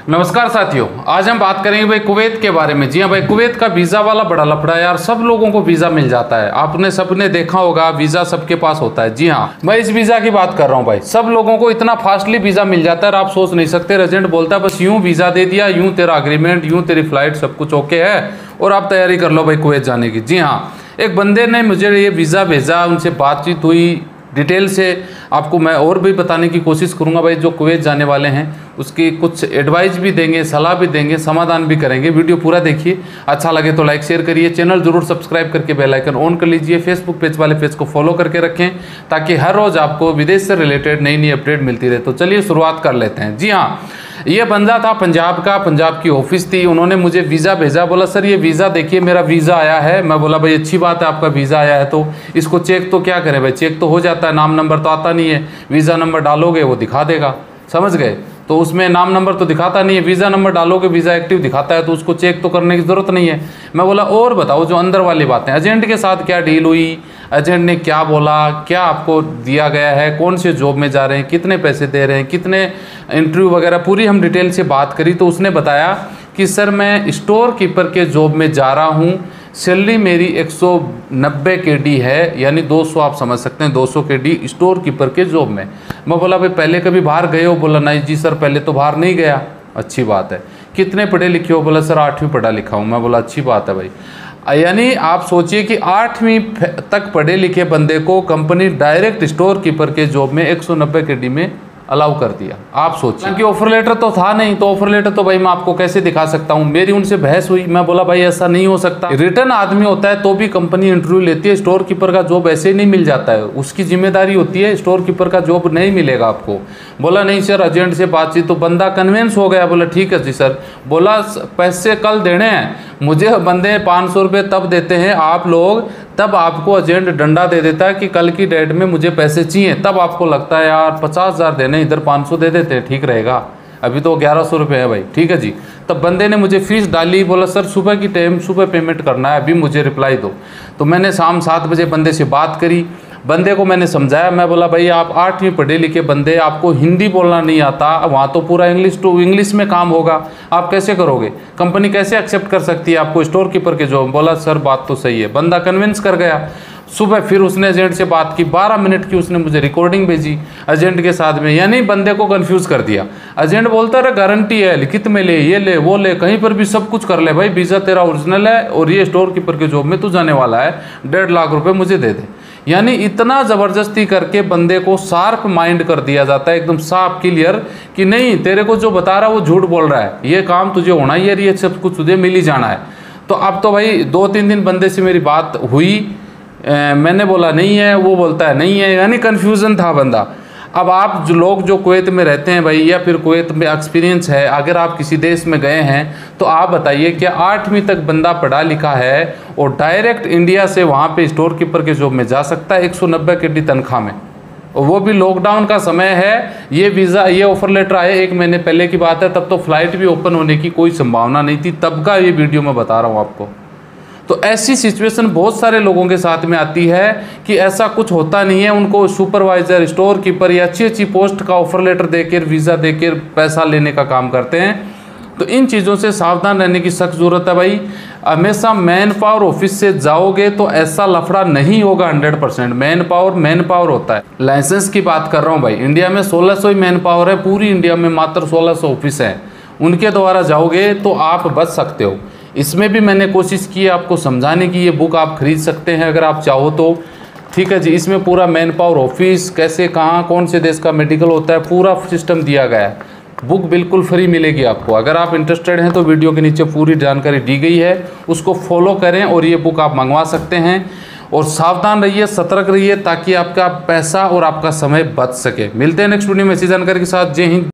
नमस्कार साथियों, आज हम बात करेंगे भाई कुवैत के बारे में। जी हाँ भाई, कुवैत का वीज़ा वाला बड़ा लफड़ा है यार। सब लोगों को वीज़ा मिल जाता है, आपने सबने देखा होगा, वीज़ा सबके पास होता है। जी हाँ, मैं इस वीज़ा की बात कर रहा हूँ भाई। सब लोगों को इतना फास्टली वीज़ा मिल जाता है, आप सोच नहीं सकते। एजेंट बोलता है बस यूँ वीज़ा दे दिया, यूँ तेरा अग्रीमेंट, यूँ तेरी फ्लाइट, सब कुछ ओके है और आप तैयारी कर लो भाई कुवैत जाने की। जी हाँ, एक बंदे ने मुझे ये वीज़ा भेजा, उनसे बातचीत हुई डिटेल से। आपको मैं और भी बताने की कोशिश करूंगा भाई। जो कुवैत जाने वाले हैं उसकी कुछ एडवाइस भी देंगे, सलाह भी देंगे, समाधान भी करेंगे। वीडियो पूरा देखिए, अच्छा लगे तो लाइक शेयर करिए, चैनल जरूर सब्सक्राइब करके बेल आइकन ऑन कर लीजिए। फेसबुक पेज वाले पेज को फॉलो करके रखें ताकि हर रोज़ आपको विदेश से रिलेटेड नई नई अपडेट मिलती रहे। तो चलिए शुरुआत कर लेते हैं। जी हाँ, ये बंदा था पंजाब का, पंजाब की ऑफिस थी, उन्होंने मुझे वीज़ा भेजा। बोला सर ये वीज़ा देखिए, मेरा वीज़ा आया है। मैं बोला भाई अच्छी बात है, आपका वीज़ा आया है तो इसको चेक तो क्या करें भाई, चेक तो हो जाता है, नाम नंबर तो आता नहीं है। वीज़ा नंबर डालोगे वो दिखा देगा, समझ गए। तो उसमें नाम नंबर तो दिखाता नहीं है, वीज़ा नंबर डालोगे वीज़ा एक्टिव दिखाता है, तो उसको चेक तो करने की ज़रूरत नहीं है। मैं बोला और बताओ जो अंदर वाली बातें, एजेंट के साथ क्या डील हुई, एजेंट ने क्या बोला, क्या आपको दिया गया है, कौन से जॉब में जा रहे हैं, कितने पैसे दे रहे हैं, कितने इंटरव्यू वगैरह, पूरी हम डिटेल से बात करी। तो उसने बताया कि सर मैं स्टोर कीपर के जॉब में जा रहा हूँ, सैलरी मेरी 190 KD है, यानी 200 आप समझ सकते हैं, 200 KD स्टोर कीपर के जॉब में। मैं बोला भाई पहले कभी बाहर गए हो? बोला नहीं जी सर पहले तो बाहर नहीं गया। अच्छी बात है। कितने पढ़े लिखे हो? बोला सर 8वीं पढ़ा लिखा हूँ। मैं बोला अच्छी बात है भाई। यानी आप सोचिए कि 8वीं तक पढ़े लिखे बंदे को कंपनी डायरेक्ट स्टोर कीपर के जॉब में 190 KD में अलाउ कर दिया। आप सोचिए कि ऑफर लेटर तो था नहीं, तो ऑफर लेटर तो भाई मैं आपको कैसे दिखा सकता हूँ। मेरी उनसे बहस हुई, मैं बोला भाई ऐसा नहीं हो सकता, रिटर्न आदमी होता है तो भी कंपनी इंटरव्यू लेती है। स्टोर कीपर का जॉब ऐसे ही नहीं मिल जाता है, उसकी जिम्मेदारी होती है, स्टोर कीपर का जॉब नहीं मिलेगा आपको। बोला नहीं सर, एजेंट से बातचीत, तो बंदा कन्विंस हो गया। बोला ठीक है जी सर। बोला पैसे कल देने हैं मुझे, बंदे 500 रुपये तब देते हैं आप लोग, तब आपको एजेंट डंडा दे देता है कि कल की डेट में मुझे पैसे चाहिए। तब आपको लगता है यार 50,000 देने, इधर 500 दे देते ठीक रहेगा। अभी तो 1100 रुपये है भाई, ठीक है जी। तब बंदे ने मुझे फीस डाली। बोला सर सुबह की टाइम, सुबह पेमेंट करना है, अभी मुझे रिप्लाई दो। तो मैंने शाम 7 बजे बंदे से बात करी, बंदे को मैंने समझाया। मैं बोला भाई आप 8वीं पढ़े लिखे बंदे, आपको हिंदी बोलना नहीं आता, वहाँ तो पूरा इंग्लिश टू इंग्लिश में काम होगा, आप कैसे करोगे? कंपनी कैसे एक्सेप्ट कर सकती है आपको स्टोर कीपर के जॉब? बोला सर बात तो सही है। बंदा कन्विंस कर गया। सुबह फिर उसने एजेंट से बात की, 12 मिनट की उसने मुझे रिकॉर्डिंग भेजी एजेंट के साथ में, यानी बंदे को कंफ्यूज कर दिया। एजेंट बोलता रहा गारंटी है, लिखित में ले, ये ले वो ले, कहीं पर भी सब कुछ कर ले भाई, वीज़ा तेरा ओरिजिनल है और ये स्टोर कीपर के जॉब में तू जाने वाला है, 1.5 लाख रुपए मुझे दे दे। यानी इतना ज़बरदस्ती करके बंदे को शार्प माइंड कर दिया जाता है, एकदम साफ क्लियर, कि नहीं तेरे को जो बता रहा है वो झूठ बोल रहा है, ये काम तुझे होना ही है, ये सब कुछ तुझे मिल ही जाना है। तो अब तो भाई 2-3 दिन बंदे से मेरी बात हुई, मैंने बोला नहीं है, वो बोलता है नहीं है, यानी कन्फ्यूज़न था बंदा। अब आप जो लोग जो कुवैत में रहते हैं भाई, या फिर कुवैत में एक्सपीरियंस है, अगर आप किसी देश में गए हैं तो आप बताइए कि 8वीं तक बंदा पढ़ा लिखा है और डायरेक्ट इंडिया से वहाँ पे स्टोर कीपर के जॉब में जा सकता है 190 KD तनख्वाह में, और वो भी लॉकडाउन का समय है। ये वीज़ा, ये ऑफर लेटर आए 1 महीने पहले की बात है, तब तो फ्लाइट भी ओपन होने की कोई संभावना नहीं थी, तब का ये वीडियो मैं बता रहा हूँ आपको। तो ऐसी सिचुएशन बहुत सारे लोगों के साथ में आती है कि ऐसा कुछ होता नहीं है, उनको सुपरवाइज़र, स्टोर कीपर या अच्छी अच्छी पोस्ट का ऑफर लेटर देकर, वीज़ा देकर पैसा लेने का काम करते हैं। तो इन चीज़ों से सावधान रहने की सख्त ज़रूरत है भाई। हमेशा मैन पावर ऑफिस से जाओगे तो ऐसा लफड़ा नहीं होगा। 100% मैन पावर होता है। लाइसेंस की बात कर रहा हूँ भाई, इंडिया में 1600 ही मैन पावर है, पूरी इंडिया में मात्र 1600 ऑफिस हैं, उनके द्वारा जाओगे तो आप बच सकते हो। इसमें भी मैंने कोशिश की आपको समझाने की, ये बुक आप खरीद सकते हैं अगर आप चाहो तो, ठीक है जी। इसमें पूरा मैन पावर ऑफिस, कैसे कहाँ कौन से देश का मेडिकल होता है, पूरा सिस्टम दिया गया है। बुक बिल्कुल फ्री मिलेगी आपको। अगर आप इंटरेस्टेड हैं तो वीडियो के नीचे पूरी जानकारी दी गई है, उसको फॉलो करें और ये बुक आप मंगवा सकते हैं। और सावधान रहिए, सतर्क रहिए, ताकि आपका पैसा और आपका समय बच सके। मिलते हैं नेक्स्ट वीडियो में इसी जानकारी के साथ। जय हिंद।